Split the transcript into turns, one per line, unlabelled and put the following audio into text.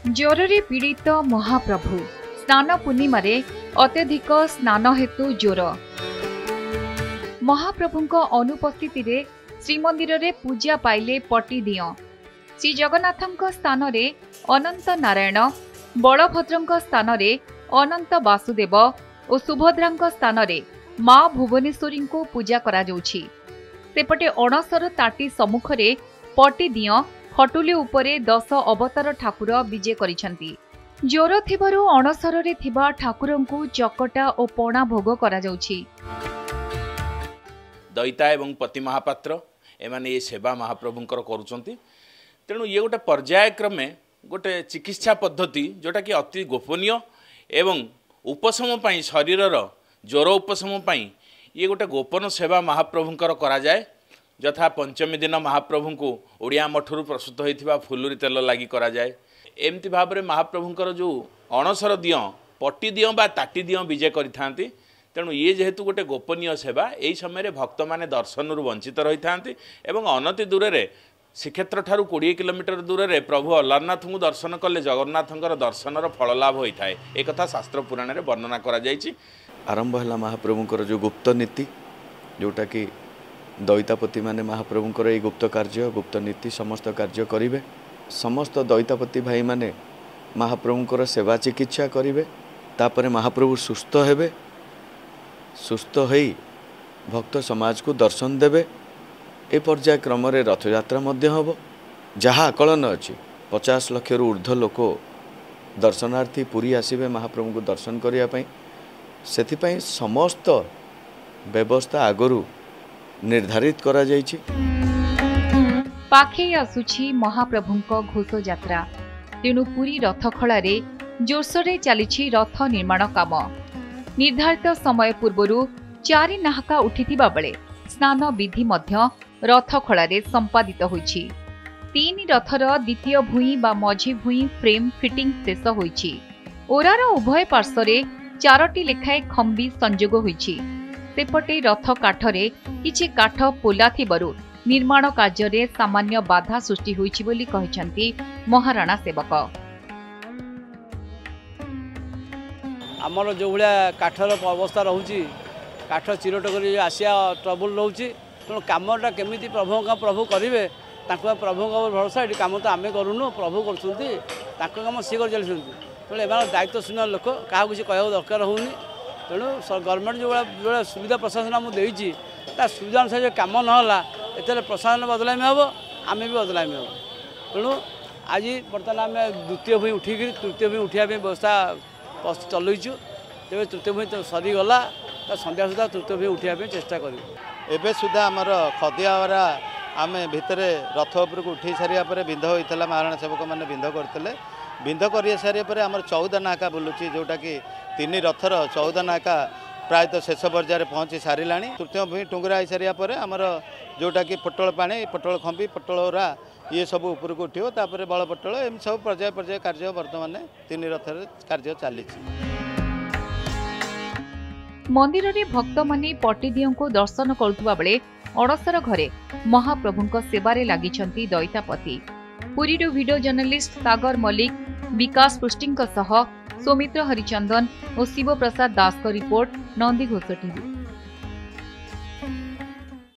ज्वरे पीड़ित महाप्रभु स्नान पूर्णिमा अत्यधिक स्नान हेतु ज्वर। महाप्रभुଙ୍କ अनुपस्थिति रे श्रीमंदिर रे पूजा पाइले पट्टिदिय। श्री जगन्नाथଙ୍କ स्थान रे अनंत नारायण, बलभद्रଙ୍କ स्थान रे अनंत वासुदेव और सुभद्राଙ୍କ स्थान रे माँ भुवनेश्वरी को पूजा करा जाउछि। सेपटे अणसर ताटी सम्मुख रे पट्टिदिय खटुली उपरे 10 अवतार ठाकुर विजे करिसंती। ज्वर थिबारु अणसर रे थिबा ठाकुरंकु चकटा और पणा भोग करा जाउछि।
दयिता एवं पति महापात्र एमाने ये सेवा महाप्रभुंकर करुचंती। तेणु ये गोटे पर्यायक्रमे गोटे चिकित्सा पद्धति जोटा कि अति गोपनीय एवं उपशम पाई शरीरर ज्वर उपशम पाई ये गोटे गोपन सेवा महाप्रभुंकर करा जाए। यथा पंचमी दिन महाप्रभु को ओडिया मठरू प्रस्तुत होता फुलुरी तेल लगी करा जाए। एमती भाव में महाप्रभुंकर जो अणसर दिय पट्टी दिय बा ताटी दिय विजय करिथांती। तेणु ये जेहेतु गोटे गोपनीय सेवा यही समय भक्त माने दर्शन वंचित रही था एवं अनति दूर रे श्रीक्षेत्र ठारू 20 किलोमीटर दूर रे प्रभु अलारनाथ को दर्शन कले जगन्नाथंकर दर्शनर फल लाभ होता है। एक कथा शास्त्र पुराण रे वर्णना करा जायछि।
आरंभ है महाप्रभुंकर जो गुप्त नीति जोटा कि दयितापति माने महाप्रभुंकर ये गुप्त कार्य गुप्त नीति समस्त कार्य करिवे। समस्त दयितापति भाई माने महाप्रभुंकर सेवा चिकित्सा करिवे। तापरे महाप्रभु सुस्थ हेबे। सुस्थ होई भक्त समाज को दर्शन देवे। ए पर्यायक्रम रे रथयात्रा मध्य हबो। जहाँ आकलन अच्छी 50 लाख रु ऊर्ध्व लोक दर्शनार्थी पुरी आसिबे महाप्रभु को दर्शन करिया पई। सेथिपई समस्त व्यवस्था आगरू निर्धारित करा जायछि।
पाखे आसुछि महाप्रभुंक घोष यात्रा। तेणु पुरी रथखला रे जोरसोरे चलीछि रथ निर्माण काम। निर्धारित समय पूर्वरु 4 नाहका उठिथिबा बेले स्नान विधि मध्य रथखला रे संपादित होइछि। 3 रथर द्वितीय भूई बा मझी भूई फ्रेम फिटिंग शेष होइछि। ओरार उभय पार्श्वरे 4टी लेखाए खंबी संजोग होइछि। सेपटे रथ काठरे किछि काठ पोला थिबारु निर्माण कार्य रे सामान्य बाधा सृष्टि होइछि बोली कहिसंती महाराणा सेवक।
आमर जो भाया काठर अवस्था रोचे काठ चिरट कर आसिया ट्रबुल रोचे। तेणु कमटा केमी प्रभु करेंगे प्रभु भरोसा ये कम तो आम करूनु प्रभु कम सी कर चलती। तेणु एम दायित्वशील लोक क्या किसी कह दरकार होनी। तेणु गवर्नमेंट जो सुविधा प्रशासन मुझे सुविधा अनुसार जो कम नाला एत प्रशासन बदलामी हम आम भी बदलामी हम। तेणु आज बर्तमान आम द्वितीय भूमि उठिक तृतीय भूमि उठा व्यवस्था चलुचु। जब तृतीय भूमि सरीगला संध्या सुधा तृतीय भूमि उठा चेष्टा करूँ।
एबे सुधा आमर खदियावरा आम भितर रथ उपर को उठी सारिया बिंध होता महाराणा सेवक मैंने बिंध करते। बिंध कर सारे आमर 14 नाका बुलूची जोटा कि 3 रथर 14 नाका प्रायतः शेष पर्यायर पहुँची सारा। तृतीय भूमि टुंगरा हो सारापर आमर जोटा कि पोटल पानी पोटल खंबी पोटलरा ये सब ऊपर को उठो तापर बड़ पोटल एम सब पर्याय पर्याय कार्य बर्तमान 3 रथर कार्य चली।
मंदिर रे भक्त माने पट्टिदियों को दर्शन करुवा बेले अणसर घरे महाप्रभुंक सेवारे लागिछंती दयितापति। पुरीरू वीडियो जर्नलिस्ट सागर मल्लिक, विकास पृष्टिंक सह सौमित्र हरिचंदन और शिव प्रसाद दास का रिपोर्ट, नंदी घोष टीवी।